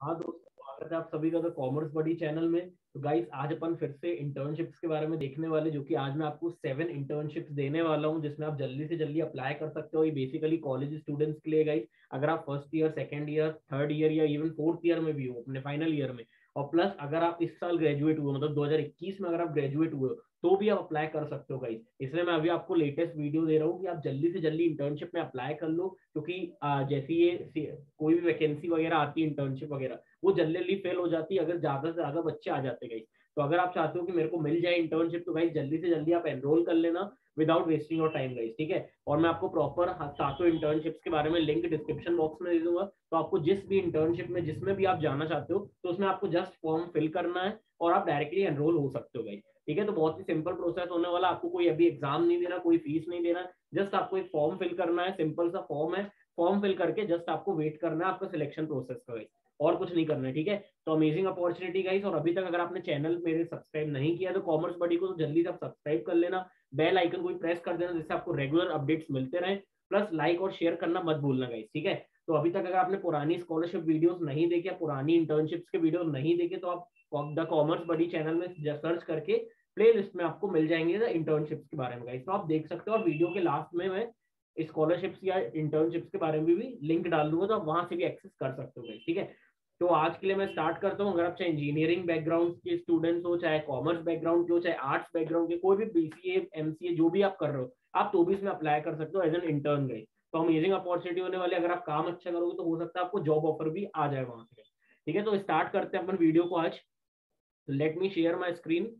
हाँ दोस्तों, स्वागत है आप सभी का द कॉमर्स बडी चैनल में। तो गाइस, आज अपन फिर से इंटर्नशिप्स के बारे में देखने वाले, जो कि आज मैं आपको 7 इंटर्नशिप्स देने वाला हूँ, जिसमें आप जल्दी से जल्दी अप्लाई कर सकते हो। ये बेसिकली कॉलेज स्टूडेंट्स के लिए गाइस, अगर आप first year, second year, third year या इवन फोर्थ ईयर में भी हो, अपने फाइनल ईयर में, और प्लस अगर आप इस साल ग्रेजुएट हुए, मतलब 2021 में अगर आप ग्रेजुएट हुए हो, तो भी आप अप्लाई कर सकते हो गाइस। इसलिए मैं अभी आपको लेटेस्ट वीडियो दे रहा हूँ कि आप जल्दी से जल्दी इंटर्नशिप में अप्लाई कर लो, क्योंकि जैसे ये कोई भी वैकेंसी वगैरह आती है इंटर्नशिप वगैरह, वो जल्दी जल्दी फेल हो जाती है अगर ज्यादा से ज्यादा बच्चे आ जाते गाइस। तो अगर आप चाहते हो कि मेरे को मिल जाए इंटर्नशिप, तो गाइस जल्दी से जल्दी आप एनरोल कर लेना without wasting your time guys, ठीक है। और मैं आपको प्रॉपर सातों इंटर्नशिप्स के बारे में लिंक डिस्क्रिप्शन बॉक्स में दे दूंगा। तो आपको जिस भी इंटर्नशिप में जिसमें भी आप जाना चाहते हो, तो उसमें आपको जस्ट फॉर्म फिल करना है और आप डायरेक्टली एनरोल हो सकते हो गाइस, ठीक है। तो बहुत ही सिंपल प्रोसेस होने वाला, आपको कोई अभी एग्जाम नहीं देना, कोई फीस नहीं देना, जस्ट आपको एक फॉर्म फिल करना है, सिंपल सा फॉर्म है। फॉर्म फिल करके जस्ट आपको वेट करना है आपका सिलेक्शन प्रोसेस का गाइस, और कुछ नहीं करना है, ठीक है। तो अमेजिंग अपॉर्चुनिटी गाइस। और अभी तक अगर आपने चैनल मेरे सब्सक्राइब नहीं किया तो कॉमर्स बडी को तो जल्दी से आप सब्सक्राइब कर लेना, बेल आइकन को भी प्रेस कर देना, जिससे आपको रेगुलर अपडेट्स मिलते रहे। प्लस लाइक और शेयर करना मत भूलना गाइस, ठीक है। तो अभी तक अगर आपने पुरानी स्कॉलरशिप वीडियोस नहीं देखे, पुरानी इंटर्नशिप्स के वीडियो नहीं देखे, तो आप द कॉमर्स बडी चैनल में सर्च करके प्ले लिस्ट में आपको मिल जाएंगे इंटर्नशिप्स के बारे में गाइस, तो आप देख सकते हो। और वीडियो के लास्ट में मैं स्कॉलरशिप्स या इंटर्नशिप्स के बारे में भी लिंक डाल दूंगा, तो आप वहां से भी एक्सेस कर सकते हो गाइस, ठीक है। तो आज के लिए मैं स्टार्ट करता हूँ। अगर आप चाहे इंजीनियरिंग बैकग्राउंड के स्टूडेंट्स हो, चाहे कॉमर्स बैकग्राउंड के हो, चाहे आर्ट्स बैकग्राउंड के, कोई भी बीसीए एमसीए जो भी आप कर रहे हो, आप तो भी इसमें अप्लाई कर सकते हो एज एन इंटर्न गाइस। तो अमेजिंग अपॉर्चुनिटी होने वाली, अगर आप काम अच्छा करोगे तो हो सकता है आपको जॉब ऑफर भी आ जाए वहां से, ठीक है। तो स्टार्ट करते हैं अपन वीडियो को आज। Let me share my screen.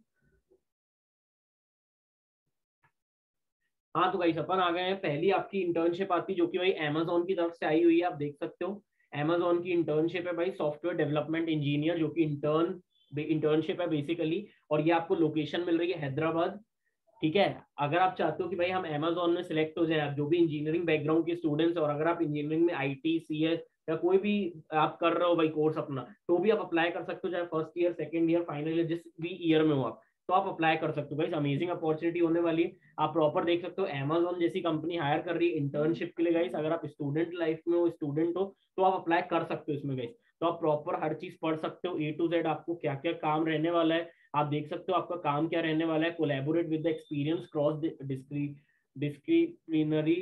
हाँ तो गाइस, अपन आ गए हैं। पहली आपकी इंटर्नशिप आती, जो कि भाई अमेजोन की तरफ से आई हुई है, आप देख सकते हो। अमेजोन की इंटर्नशिप है भाई, सॉफ्टवेयर डेवलपमेंट इंजीनियर, जो कि इंटर्नशिप है बेसिकली। और ये आपको लोकेशन मिल रही है हैदराबाद, ठीक है। अगर आप चाहते हो कि भाई हम अमेजोन में सिलेक्ट हो जाए, आप जो भी इंजीनियरिंग बैकग्राउंड के स्टूडेंट्स, और अगर आप इंजीनियरिंग में आईटी सीएस या कोई भी आप कर रहे हो भाई कोर्स अपना, तो भी आप अप्लाई कर सकते हो, चाहे first year, second year, final year, जिस भी ईयर में हो आप, तो आप अप्लाई कर सकते हो भाई। अमेजिंग अपॉर्चुनिटी होने वाली है। आप प्रॉपर देख सकते हो, अमेजोन जैसी कंपनी हायर कर रही है इंटर्नशिप के लिए गाइस। अगर आप स्टूडेंट लाइफ में हो, स्टूडेंट हो, तो आप अप्लाई कर सकते हो इसमें गाइस। तो आप प्रॉपर हर चीज पढ़ सकते हो, ए टू जेड आपको क्या क्या काम रहने वाला है आप देख सकते हो। आपका काम क्या रहने वाला है, collaborate with the experience cross disciplinary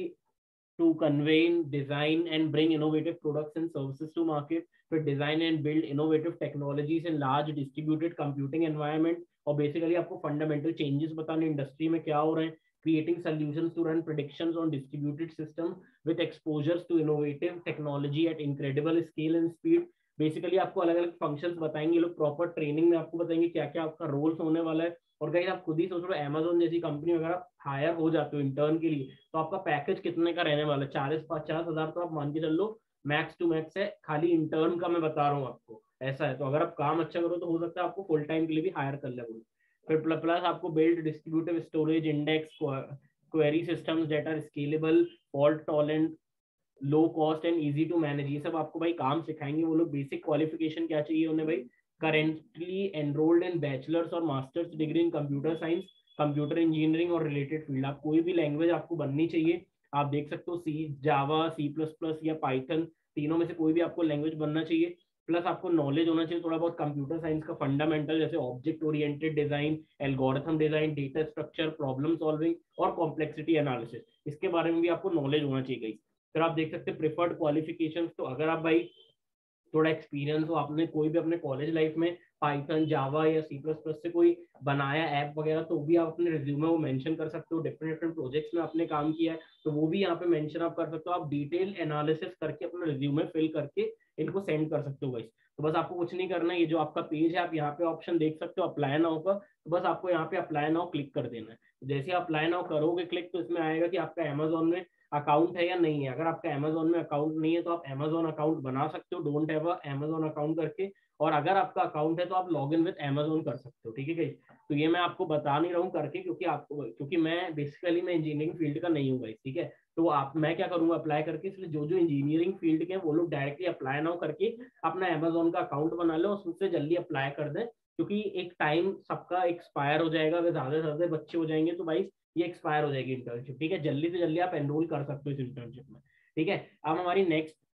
to convey, design, and bring innovative products and services to market. To design and build innovative technologies in large distributed computing environment. और बेसिकली आपको फंडामेंटल चेंजेस बताने industry में क्या हो रहे हैं, creating solutions to run predictions on distributed system with exposures to innovative technology at incredible scale and speed. Basically आपको अलग अलग फंक्शंस बताएंगे लोग, प्रॉपर ट्रेनिंग में आपको बताएंगे क्या क्या आपका रोल्स होने वाला है। और कहीं आप खुद ही सोच रहे हो, अमेजोन जैसी कंपनी अगर आप हायर हो जाते हो इंटर्न के लिए, तो आपका पैकेज कितने का रहने वाला है, 40-50 हजार तो आप मान के चल लो मैक्स टू मैक्स है, खाली इंटर्न का मैं बता रहा हूँ आपको। ऐसा है, तो अगर आप काम अच्छा करो तो हो सकता है आपको फुल टाइम के लिए भी हायर कर ले। फिर प्लस आपको build distributive storage index query systems that are scalable, fault tolerant, low cost and easy to manage, ये सब आपको भाई काम सिखाएंगे वो लोग। बेसिक क्वालिफिकेशन क्या चाहिए उन्हें भाई, करेंटली एनरोल्ड इन बैचलर्स और masters degree in computer science, computer engineering और रिलेटेड फील्ड। आप कोई भी लैंग्वेज आपको बननी चाहिए, आप देख सकते हो, C Java, C plus plus या पाइथन, तीनों में से कोई भी आपको लैंग्वेज बनना चाहिए। प्लस आपको नॉलेज होना चाहिए थोड़ा बहुत कंप्यूटर साइंस का फंडामेंटल, जैसे object oriented design, algorithm design, data structure, problem solving और कॉम्प्लेक्सिटी एनालिसिस, इसके बारे में भी आपको नॉलेज होना चाहिए। फिर आप देख सकते हैं प्रिफर्ड क्वालिफिकेशन, तो अगर आप भाई थोड़ा एक्सपीरियंस हो, आपने कोई भी अपने कॉलेज लाइफ में पाइथन, जावा या सी प्लस प्लस से कोई बनाया ऐप वगैरह, तो भी आप अपने रिज्यूमे वो मेंशन कर सकते हो। डिफरेंट डिफरेंट प्रोजेक्ट्स में आपने काम किया है, तो वो भी यहाँ पे मेंशन आप कर सकते हो। आप डिटेल एनालिसिस करके अपना रिज्यूमे फिल करके इनको सेंड कर सकते हो गाइस। तो बस आपको कुछ नहीं करना है, ये जो आपका पेज है आप यहाँ पे ऑप्शन देख सकते हो अप्लाई नाउ का, तो बस आपको यहाँ पे अप्लाई नाउ क्लिक कर देना है। जैसे अप्लाई नाउ करोगे क्लिक, तो इसमें आएगा कि आपका अमेजोन में अकाउंट है या नहीं है। अगर आपका अमेजोन में अकाउंट नहीं है, तो आप अमेजोन अकाउंट बना सकते हो, डोंट हैव अमेजोन अकाउंट करके। और अगर आपका अकाउंट है तो आप लॉग इन विद अमेजोन कर सकते हो, ठीक है। तो ये मैं आपको बता नहीं रहा हूँ करके, क्योंकि आपको, क्योंकि मैं बेसिकली मैं इंजीनियरिंग फील्ड का नहीं हूँ, ठीक है। तो आप, मैं क्या करूंगा अप्लाई करके, इसलिए जो जो इंजीनियरिंग फील्ड के हैं वो लोग डायरेक्टली अप्लाई नाउ करके अपना अमेजोन का अकाउंट बना लो, उससे जल्दी अप्लाई कर दें। क्योंकि एक टाइम सबका एक्सपायर हो जाएगा, अगर ज्यादा से ज्यादा बच्चे हो जाएंगे तो भाई ये एक्सपायर हो जाएगी इंटर्नशिप, ठीक है। जल्दी से जल्दी आप एनरोल कर सकते हो इस इंटर्नशिप में, ठीक है। अब हमारी नेक्स्ट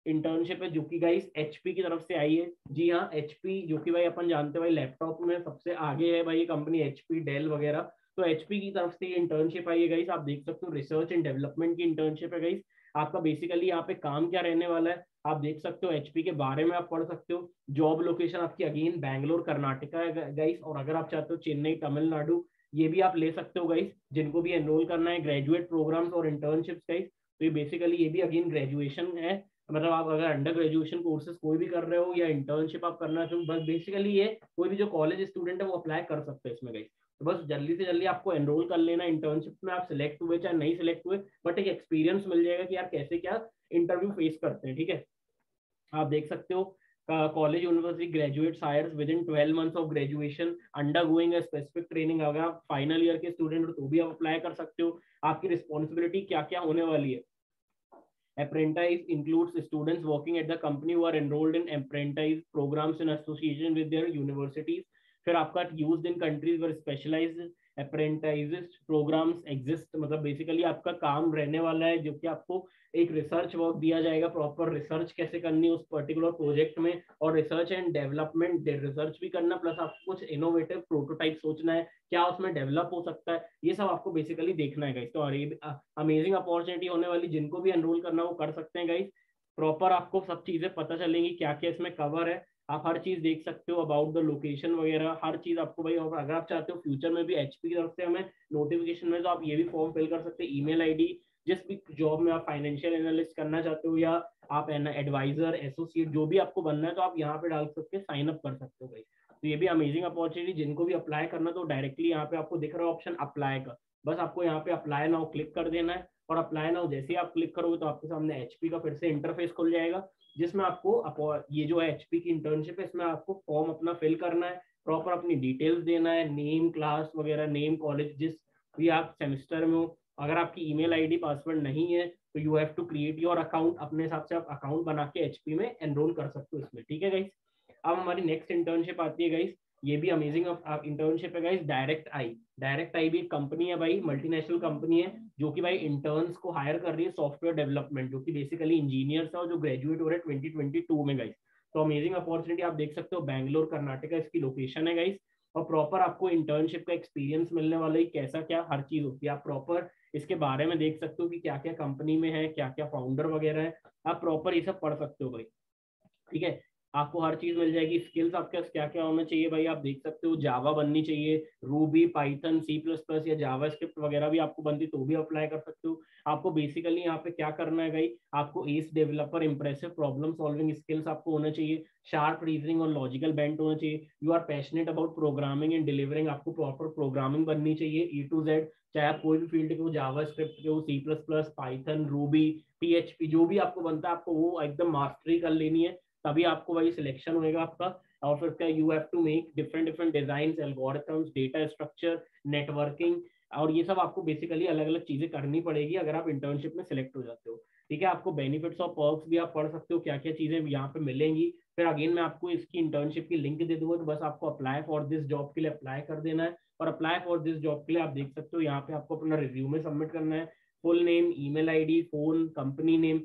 इंटर्नशिप है जो कि गाइस एचपी की तरफ से आई है। जी हाँ, एचपी जो कि भाई अपन जानते हैं भाई लैपटॉप में सबसे आगे है भाई ये कंपनी एचपी, डेल वगैरह। तो एचपी की तरफ से ये इंटर्नशिप आई है गाइस। आप देख सकते हो रिसर्च एंड डेवलपमेंट की इंटर्नशिप है गाइस। आपका बेसिकली यहाँ पे काम क्या रहने वाला है आप देख सकते हो, एचपी के बारे में आप पढ़ सकते हो। जॉब लोकेशन आपकी अगेन बैंगलोर कर्नाटका है गाइस, और अगर आप चाहते हो चेन्नई तमिलनाडु ये भी आप ले सकते हो गाइस। जिनको भी एनरोल करना है ग्रेजुएट प्रोग्राम्स और इंटर्नशिप्स गाइस, तो ये बेसिकली ये भी अगेन ग्रेजुएशन है। मतलब आप अगर अंडर ग्रेजुएशन कोर्सेज कोई भी कर रहे हो या इंटर्नशिप आप करना चाहो, बस बेसिकली ये कोई भी जो कॉलेज स्टूडेंट है वो अप्लाई कर सकते हैं इसमें गाइस। तो बस जल्दी से जल्दी आपको एनरोल कर लेना इंटर्नशिप में। आप सिलेक्ट हुए चाहे नहीं सिलेक्ट हुए, बट एक एक्सपीरियंस मिल जाएगा कि यार कैसे क्या इंटरव्यू फेस करते हैं। ठीक है, आप देख सकते हो college university graduate hires within 12 months of graduation undergoing specific training. अगर आप फाइनल ईयर के स्टूडेंट हो तो भी आप अप्लाई कर सकते हो। आपकी रिस्पॉन्सिबिलिटी क्या क्या होने वाली है। Apprentice includes students working at the company who are enrolled in apprentice programs in association with their universities. फिर आपका used in countries where specialized apprentices programs exist। मतलब बेसिकली आपका काम रहने वाला है जो कि आपको एक रिसर्च वर्क दिया जाएगा, प्रॉपर रिसर्च कैसे करनी है उस पर्टिकुलर प्रोजेक्ट में, और रिसर्च एंड डेवलपमेंट रिसर्च भी करना, प्लस आपको कुछ इनोवेटिव प्रोटोटाइप सोचना है क्या उसमें डेवलप हो सकता है, ये सब आपको बेसिकली देखना है गाइस। तो और ये अमेजिंग अपॉर्चुनिटी होने वाली, जिनको भी एनरोल करना वो कर सकते हैं गाइस। प्रॉपर आपको सब चीजें पता चलेंगी क्या क्या इसमें कवर है, आप हर चीज देख सकते हो अबाउट द लोकेशन वगैरह हर चीज आपको भाई। और अगर आप चाहते हो फ्यूचर में भी एचपी की तरफ से हमें नोटिफिकेशन में, तो आप ये भी फॉर्म फिल कर सकते हैं। ईमेल आईडी जिस भी जॉब में आप फाइनेंशियल एनालिस्ट करना चाहते हो या आप एडवाइजर एसोसिएट जो भी आपको बनना है, तो आप यहाँ पे डाल सकते हैं, साइन अप कर सकते हो भाई। तो ये भी अमेजिंग अपॉर्चुनिटी, जिनको भी अप्लाई करना तो डायरेक्टली यहाँ पे आपको दिख रहा है ऑप्शन अप्लाई का, बस आपको यहाँ पे अप्लाई नाउ क्लिक कर देना है। और अप्लाई नाउ जैसे ही आप क्लिक करोगे तो आपके सामने एचपी का फिर से इंटरफेस खुल जाएगा, जिसमें आपको ये जो है एचपी की इंटर्नशिप है इसमें आपको फॉर्म अपना फिल करना है, प्रॉपर अपनी डिटेल्स देना है, नेम क्लास वगैरह, नेम कॉलेज जिस भी आप सेमेस्टर में हो। अगर आपकी ईमेल आईडी पासवर्ड नहीं है तो you have to create your account, अपने हिसाब से आप अकाउंट बना के एचपी में एनरोल कर सकते हो इसमें। ठीक है गाइस, अब हमारी नेक्स्ट इंटर्नशिप आती है गाइस, ये भी अमेजिंग इंटर्नशिप है guys. Direct I, direct I भी एक कंपनी है भाई, मल्टीनेशनल कंपनी है जो कि भाई इंटर्न्स को हायर कर रही है सॉफ्टवेयर डेवलपमेंट, जो कि बेसिकली इंजीनियर्स है और जो ग्रेजुएट हो रहे हैं 2022 में गाइस। तो अमेजिंग अपॉर्चुनिटी आप देख सकते हो, बैंगलोर कर्नाटका इसकी लोकेशन है गाइस। और प्रॉपर आपको इंटर्नशिप का एक्सपीरियंस मिलने वाला है, कैसा क्या हर चीज होती है, आप प्रॉपर इसके बारे में देख सकते हो कि क्या क्या कंपनी में है, क्या क्या फाउंडर वगैरह है, आप प्रॉपर ये सब पढ़ सकते हो भाई। ठीक है, आपको हर चीज मिल जाएगी। स्किल्स आपके क्या क्या होना चाहिए भाई, आप देख सकते हो जावा बननी चाहिए, Ruby, Python, C plus plus या जावा स्क्रिप्ट वगैरह भी आपको बनती तो भी अप्लाई कर सकते हो। आपको बेसिकली यहाँ पे क्या करना है भाई, आपको as developer, impressive problem solving skills आपको होना चाहिए, शार्प रीजनिंग और लॉजिकल बेंट होना चाहिए, you are passionate about programming and delivering, आपको प्रॉपर प्रोग्रामिंग बननी चाहिए ई टू जेड, चाहे आप कोई भी फील्ड के हो, जावा स्क्रिप्ट के हो, C plus plus, Python, Ruby, PHP, जो भी आपको बनता है आपको वो एकदम मास्टरी कर लेनी है, तभी आपको वही सिलेक्शन होएगा आपका। और फिर क्या, you have to make different different design, algorithms, data structure, networking, और ये सब आपको बेसिकली अलग अलग चीजें करनी पड़ेगी अगर आप इंटर्नशिप में सिलेक्ट हो जाते हो। ठीक है, आपको बेनिफिट्स और पर्क्स भी आप पढ़ सकते हो, क्या क्या चीजें यहाँ पे मिलेंगी। फिर अगेन मैं आपको इसकी इंटर्नशिप की लिंक दे दूंगा, तो बस आपको अप्लाई फॉर दिस जॉब के लिए अप्लाई कर देना है। और अप्लाई फॉर दिस जॉब के लिए आप देख सकते हो यहाँ पे आपको अपना रिज्यूमे सबमिट करना है, full name, email ID, phone, company name,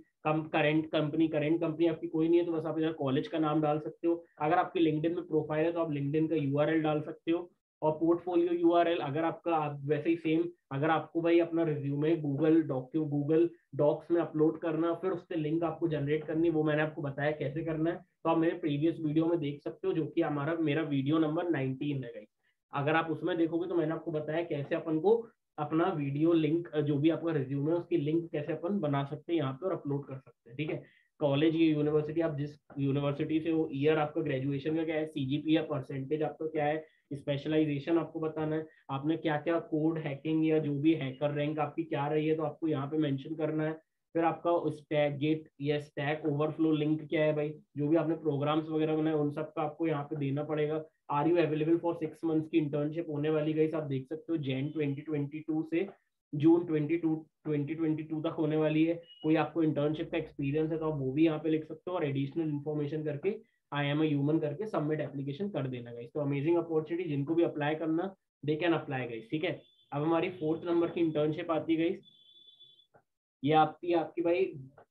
current company आपकी कोई नहीं है तो बस आप इधर कॉलेज का नाम डाल सकते हो। अगर आपकी लिंक्डइन में प्रोफाइल है तो आप लिंक्डइन का यूआरएल डाल सकते हो, और पोर्टफोलियो यूआरएल अगर आपका वैसे ही सेम, अगर आपको भाई अपना रिज्यूमे गूगल डॉक्स में अपलोड करना, फिर उससे लिंक आपको जनरेट करनी, वो मैंने आपको बताया कैसे करना है, तो आप मेरे प्रीवियस वीडियो में देख सकते हो, जो कि हमारा मेरा वीडियो नंबर 19 है गाइस। अगर आप उसमें देखोगे तो मैंने आपको बताया कैसे अपन को अपना वीडियो लिंक, जो भी आपका रिज्यूमे है उसकी लिंक कैसे अपन बना सकते हैं यहाँ पे और अपलोड कर सकते हैं। ठीक है, कॉलेज या यूनिवर्सिटी, आप जिस यूनिवर्सिटी से हो, ईयर आपका ग्रेजुएशन का क्या है, सीजीपी या परसेंटेज आपका क्या है, स्पेशलाइजेशन आपको बताना है, आपने क्या क्या कोड हैकिंग या जो भी हैकर रैंक आपकी क्या रही है तो आपको यहाँ पे मेंशन करना है। फिर आपका स्टैक गेट या स्टैक ओवरफ्लो लिंक क्या है भाई, जो भी आपने प्रोग्राम्स वगैरह बनाए उन सब का आपको यहाँ पे देना पड़ेगा। Are you available for 6 months की इंटर्नशिप होने वाली गई, आप देख सकते हो जैन 2022 से जून 2022 तक होने वाली है। कोई आपको इंटर्नशिप का एक्सपीरियंस है तो आप वो भी यहाँ पे लिख सकते हो, और एडिशनल इन्फॉर्मेशन करके आई एम ए ह्यूमन करके सबमिट एप्लीकेशन कर देना गाइस। तो अमेजिंग अपॉर्चुनिटी, जिनको भी अप्लाई करना दे कैन अप्लाई गाइस। ठीक है, अब हमारी 4th नंबर की इंटर्नशिप आती है गाइस, ये आपकी आपकी भाई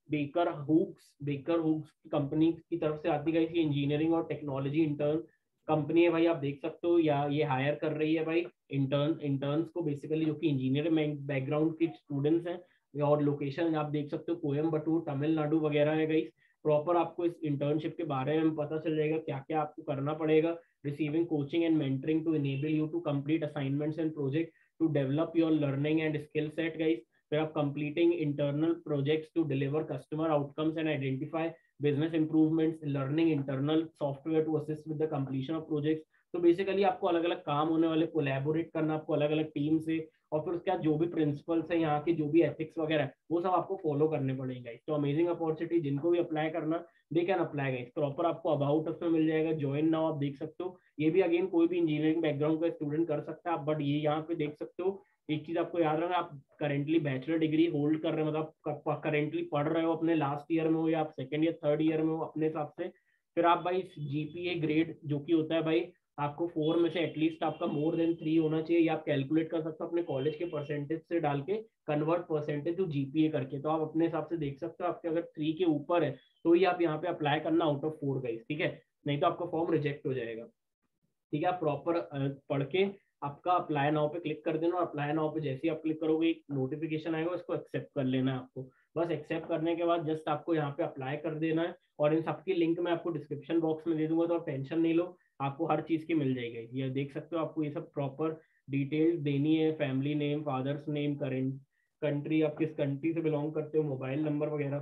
बेकर हुक्स कंपनी की तरफ से आती है गाइस, ये इंजीनियरिंग और टेक्नोलॉजी इंटर्न कंपनी है भाई, आप देख सकते हो, या ये हायर कर रही है भाई इंटर्न्स को बेसिकली, जो कि इंजीनियरिंग बैकग्राउंड के स्टूडेंट्स हैं। और लोकेशन आप देख सकते हो कोयम्बटूर तमिलनाडु वगैरह है गाइस। प्रॉपर आपको इस इंटर्नशिप के बारे में पता चल जाएगा क्या क्या आपको करना पड़ेगा। Receiving coaching and mentoring to enable you to complete assignments and project to develop your learning and skill set guys. फिर आप completing internal projects to deliver customer outcomes and identify business improvements, learning internal software to assist with the completion of projects। तो basically आपको अलग अलग काम होने वाले, collaborate करना आपको अलग अलग टीम से, और फिर उसके बाद जो भी प्रिंसिपल्स है यहाँ के, जो भी एथिक्स वगैरह है, वो सब आपको फॉलो करने पड़ेंगे। तो अमेजिंग अपॉर्चुनिटी, जिनको भी अप्लाई करना they can apply guys. Proper आपको अबाउट उसमें मिल जाएगा, ज्वाइन नाउ आप देख सकते हो। ये भी अगेन कोई भी इंजीनियरिंग बैकग्राउंड का स्टूडेंट कर सकता है आप, बट ये यहाँ पे देख सकते हो एक चीज आपको याद रखना, आप करेंटली बैचलर डिग्री होल्ड कर रहे हैं, मतलब करेंटली पढ़ रहे हो, अपने लास्ट ईयर में हो या आप सेकंड या थर्ड ईयर में हो अपने हिसाब से। फिर आप भाई जीपीए ग्रेड जो कि होता है भाई आपको 4 में से एटलीस्ट आपका मोर देन 3 होना चाहिए, या आप कैलकुलेट कर सकते हो अपने कॉलेज के परसेंटेज से डाल के, कन्वर्ट परसेंटेज टू जीपीए करके। तो आप अपने हिसाब से देख सकते हो, आपके अगर 3 के ऊपर है तो ही आप यहाँ पे अप्लाई करना आउट ऑफ 4 गाइस, ठीक है, नहीं तो आपका फॉर्म रिजेक्ट हो जाएगा। ठीक है, आप प्रॉपर पढ़ के आपका अप्लाई नाउ पे क्लिक कर देना, और अप्लाई नाउ पे जैसे ही आप क्लिक करोगे एक नोटिफिकेशन आएगा, उसको एक्सेप्ट कर लेना है आपको। बस एक्सेप्ट करने के बाद जस्ट आपको यहाँ पे अप्लाई कर देना है, और इन सबकी लिंक मैं आपको डिस्क्रिप्शन बॉक्स में दे दूंगा, तो आप टेंशन नहीं लो, आपको हर चीज़ की मिल जाएगी। ये देख सकते हो, आपको ये सब प्रॉपर डिटेल्स देनी है, family name, father's name, current country, आप किस कंट्री से बिलोंग करते हो, मोबाइल नंबर वगैरह,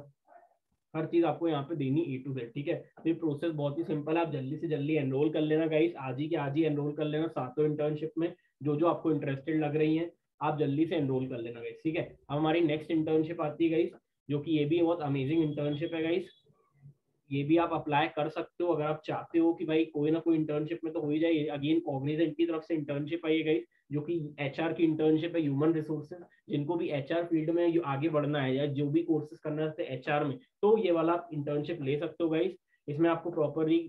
हर चीज आपको यहाँ पे देनी ए टू जेड। ठीक है, तो ये प्रोसेस बहुत ही सिंपल है, आप जल्दी से जल्दी एनरोल कर लेना गाइस, आज ही के आज ही एनरोल कर लेना सातों इंटर्नशिप में, जो जो आपको इंटरेस्टेड लग रही हैं आप जल्दी से एनरोल कर लेना गाइस। ठीक है, अब हमारी नेक्स्ट इंटर्नशिप आती है गाइस, जो कि ये भी बहुत अमेजिंग इंटर्नशिप है गाइस। ये भी आप अप्लाई कर सकते हो अगर आप चाहते हो कि भाई कोई ना कोई इंटर्नशिप में तो हो ही जाए। अगेन कॉग्निजेंट की तरफ से इंटर्नशिप आई है गाइस, जो कि एचआर की इंटर्नशिप है, ह्यूमन रिसोर्सेज, जिनको भी एचआर फील्ड में आगे बढ़ना है या जो भी कोर्सेज करना है एचआर में, तो ये वाला आप इंटर्नशिप ले सकते हो गाइस। इसमें आपको प्रॉपरली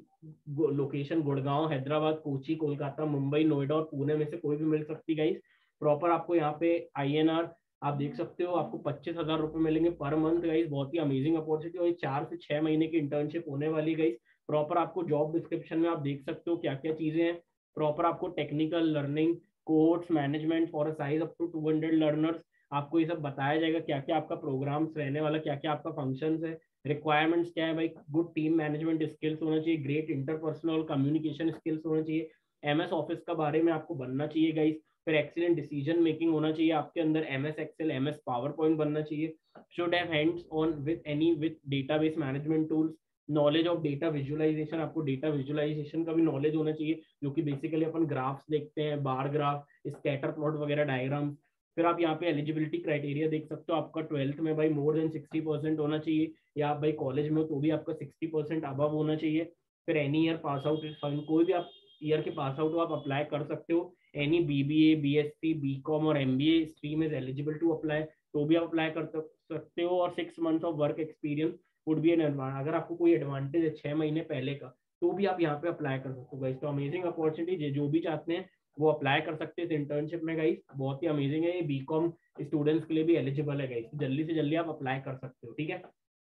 लोकेशन गुड़गांव, हैदराबाद, कोची, कोलकाता, मुंबई, नोएडा और पुणे में से कोई भी मिल सकती गाइस। प्रॉपर आपको यहाँ पे INR आप देख सकते हो, आपको 25,000 रुपए मिलेंगे पर मंथ गाइस, बहुत ही अमेजिंग अपॉर्चुनिटी, और ये 4 से 6 महीने की इंटर्नशिप होने वाली गाइस। प्रॉपर आपको जॉब डिस्क्रिप्शन में आप देख सकते हो क्या क्या चीजें हैं। प्रॉपर आपको technical learning, course management for a size up to 200 learners, आपको ये सब बताया जाएगा क्या क्या आपका प्रोग्राम्स रहने वाला, क्या क्या आपका फंक्शंस है। रिक्वायरमेंट्स क्या है भाई, गुड टीम मैनेजमेंट स्किल्स होना चाहिए, ग्रेट इंटरपर्सनल कम्युनिकेशन स्किल्स होना चाहिए, MS ऑफिस का बारे में आपको बनना चाहिए गाइस। फिर एक्सीलेंट डिसीजन मेकिंग होना चाहिए आपके अंदर, MS Excel, MS PowerPoint बनना चाहिए। Should have hands on with any with database management tools, knowledge of data visualization, आपको डेटा विजुअलाइजेशन का भी नॉलेज होना चाहिए, जो कि बेसिकली अपन ग्राफ्स देखते हैं, बार ग्राफ, स्कैटर प्लॉट वगैरह, डायग्राम। फिर आप यहाँ पे एलिजिबिलिटी क्राइटेरिया देख सकते हो, आपका 12th में भाई मोर देन 60% होना चाहिए, या आप भाई कॉलेज में हो तो भी आपका 60% अबव होना चाहिए। फिर any year pass out is fine, कोई भी आप ईयर के पास आउट हो आप अप्लाई कर सकते हो। एनी BBA, BSc, BCom और MBA stream is eligible to apply, तो भी आप अप्लाई कर सकते हो। और 6 months of work experience would be an advantage, अगर आपको कोई एडवांटेज है 6 महीने पहले का, तो भी आप यहाँ पे अप्लाई कर सकते हो गाइस। तो अमेजिंग अपॉर्चुनिटी, जो भी चाहते हैं वो अप्लाई कर सकते हैं इस इंटर्नशिप में गाइस, बहुत ही अमेजिंग है। ये BCom स्टूडेंट्स के लिए भी एलिजिबल है गाइस, जल्दी से जल्दी आप अप्लाई कर सकते हो। ठीक है,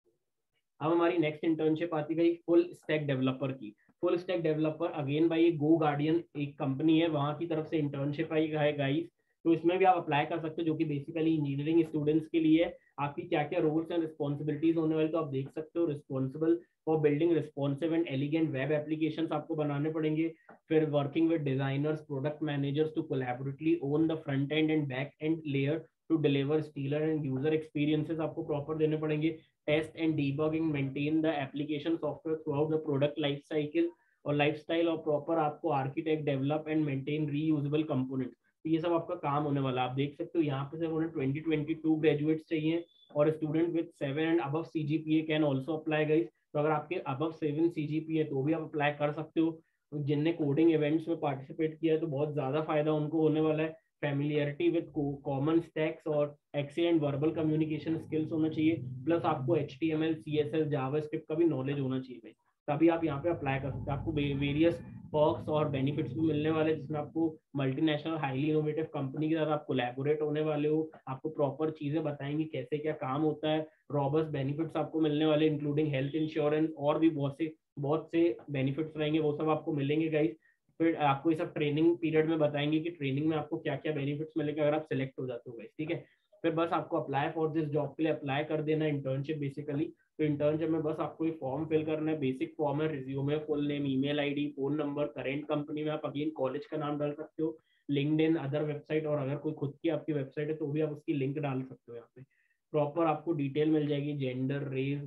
अब हमारी नेक्स्ट इंटर्नशिप आती है फुल स्टैक डेवलपर की। फुल स्टैक डेवलपर अगेन भाई गो गार्डियन एक कंपनी है, वहां की तरफ से इंटर्नशिप आई है गाइस। तो इसमें भी आप अप्लाई कर सकते हो, जो कि बेसिकली इंजीनियरिंग स्टूडेंट्स के लिए है। आपकी क्या क्या रोल्स एंड रिस्पॉन्सिबिलिटीज होने वाली, तो आप देख सकते हो, responsible for building responsive and elegant web applications आपको बनाने पड़ेंगे। फिर working with designers, product managers to collaboratively own the front end and back end layer to deliver stellar end user experiences आपको प्रॉपर देने पड़ेंगे। Test and debugging, maintain the application software throughout the product life cycle और lifestyle, और proper आपको architect, develop and maintain reusable components. तो ये सब आपका काम होने वाला, आप देख सकते हो यहाँ पे सिर्फ उन्हें 2022 ग्रेजुएट्स चाहिए, और student with 7 and above CGPA can also apply guys. तो अगर आपके अबव 7 CGPA तो भी आप अप्लाई कर सकते हो। जिनने कोडिंग इवेंट्स में पार्टिसिपेट किया है तो बहुत ज्यादा फायदा उनको होने वाला है। फैमिलियरिटी विद कॉमन स्टैक्स और एक्सीलेंट वर्बल कम्युनिकेशन स्किल्स होना चाहिए, प्लस आपको HTML, CSS, जावास्क्रिप्ट का भी नॉलेज होना चाहिए भाई, तभी आप यहाँ पे अप्लाई कर सकते हैं। आपको वेरियस पर्क्स और बेनिफिट्स भी मिलने वाले, जिसमें आपको मल्टीनेशनल हाईली इनोवेटिव कंपनी के साथ आप कोलैबोरेट होने वाले हो, आपको प्रॉपर चीजें बताएंगे कैसे क्या काम होता है, रॉबस्ट बेनिफिट्स आपको मिलने वाले इंक्लूडिंग हेल्थ इंश्योरेंस और भी बहुत से बेनिफिट्स रहेंगे, वो सब आपको मिलेंगे गाइस। फिर आपको ये सब ट्रेनिंग पीरियड में बताएंगे कि ट्रेनिंग में आपको क्या क्या बेनिफिट्स मिलेंगे अगर आप सिलेक्ट हो जाते हो गाइस, ठीक है। फिर बस आपको अप्लाई फॉर दिस जॉब के लिए अप्लाई कर देना, इंटर्नशिप बेसिकली। तो इंटर्नशिप में बस आपको ये फॉर्म फिल करना है, बेसिक फॉर्म है, resume, full name, email ID, phone number, current company में आप अगेन कॉलेज का नाम डाल सकते हो, लिंक्डइन, अदर वेबसाइट, और अगर कोई खुद की आपकी वेबसाइट है तो भी आप उसकी लिंक डाल सकते हो यहाँ पे। प्रॉपर आपको डिटेल मिल जाएगी, जेंडर, रेस,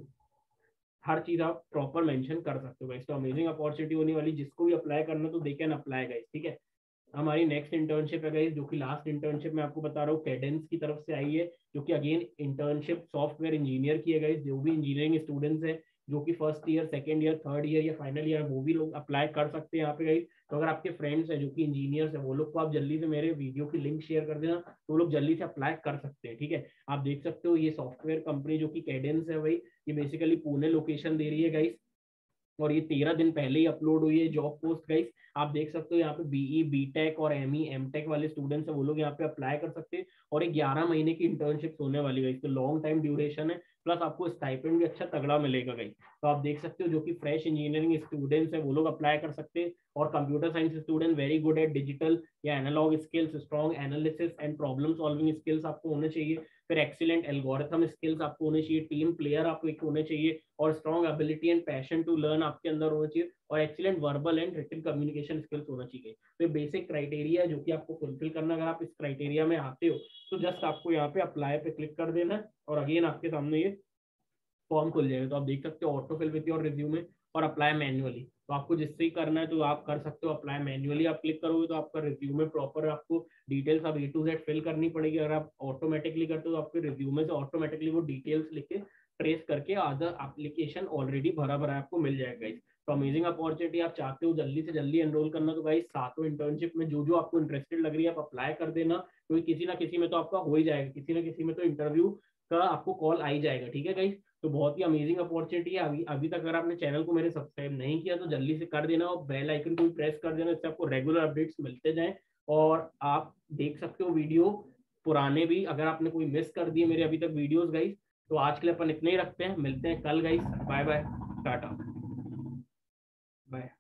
हर चीज आप प्रॉपर मेंशन कर सकते हो गाइस। तो अमेजिंग अपॉर्चुनिटी होने वाली, जिसको भी अप्लाई करना तो दे कैन अप्लाई गाइस, ठीक है। हमारी नेक्स्ट इंटर्नशिप है गाइस, जो कि लास्ट इंटर्नशिप मैं आपको बता रहा हूँ, कैडेंस की तरफ से आई है, जो कि अगेन इंटर्नशिप सॉफ्टवेयर इंजीनियर की है गाइस। जो भी इंजीनियरिंग स्टूडेंट्स हैं जो कि first year, second year, third year या फाइनल ईयर, वो भी लोग अप्लाई कर सकते हैं यहाँ पे गाइस। तो अगर आपके फ्रेंड्स हैं जो कि इंजीनियर्स हैं, वो लोग को आप जल्दी से मेरे वीडियो की लिंक शेयर कर देना, तो वो लोग जल्दी से अप्लाई कर सकते हैं, ठीक है। आप देख सकते हो ये सॉफ्टवेयर कंपनी जो कि कैडेंस है भाई, ये बेसिकली पुणे लोकेशन दे रही है गाइस, और ये 13 दिन पहले ही अपलोड हुई है जॉब पोस्ट गाइस। आप देख सकते हो यहाँ पे बीई, बीटेक और एमई, एमटेक वाले स्टूडेंट्स हैं, वो लोग यहाँ पे अप्लाई कर सकते हैं, और एक 11 महीने की इंटर्नशिप होने वाली है, तो लॉन्ग टाइम ड्यूरेशन है, प्लस आपको स्टाइपेंड भी अच्छा तगड़ा मिलेगा गाइस। तो आप देख सकते हो जो कि फ्रेश इंजीनियरिंग स्टूडेंट्स है वो लोग अप्लाई कर सकते हैं, और computer science student very good at digital या analog skills, strong analysis and problem solving skills आपको होने चाहिए, फिर एक्सीलेंट एल्गोरिथम स्किल्स आपको होने चाहिए, टीम प्लेयर आपको एक होने चाहिए, और strong ability and passion to learn आपके अंदर होना चाहिए, और excellent verbal and written communication skills होना चाहिए। तो ये बेसिक क्राइटेरिया है जो कि आपको फुलफिल करना, अगर आप इस क्राइटेरिया में आते हो तो जस्ट आपको यहाँ पे अप्लाई पे क्लिक कर देना है, और अगेन आपके सामने ये फॉर्म खुल जाएगा। तो आप देख सकते हो autofill with your resume और अप्लाई मैन्युअली, तो आपको जिससे ही करना है तो आप कर सकते हो। अप्लाई मैन्युअली आप क्लिक करोगे तो आपका रिज्यूमे प्रॉपर, आपको डिटेल्स अब ए टू जेड फिल करनी पड़ेगी। अगर आप ऑटोमेटिकली करते हो तो आपके रिज्यूमे से ऑटोमेटिकली वो डिटेल्स लिख के ट्रेस करके आधा एप्लीकेशन ऑलरेडी भरा भरा आपको मिल जाएगा। तो अमेजिंग अपॉर्चुनिटी, आप चाहते हो जल्दी से जल्दी एनरोल करना तो गाइस सातों इंटर्नशिप में जो जो आपको इंटरेस्टेड लग रही है आप अप्लाई कर देना, क्योंकि किसी ना किसी में तो आपका हो ही जाएगा, किसी ना किसी में तो इंटरव्यू का आपको कॉल आ ही जाएगा, ठीक है गाइस। तो बहुत ही अमेजिंग अपॉर्चुनिटी है। अभी तक अगर आपने चैनल को मेरे सब्सक्राइब नहीं किया तो जल्दी से कर देना, और बेल आइकन को भी प्रेस कर देना, इससे आपको रेगुलर अपडेट्स मिलते जाएं, और आप देख सकते हो वीडियो पुराने भी अगर आपने कोई मिस कर दिए मेरे अभी तक वीडियोस गाइस। तो आज के लिए अपन इतने ही रखते हैं, मिलते हैं कल गाइस, बाय बाय, टाटा, बाय।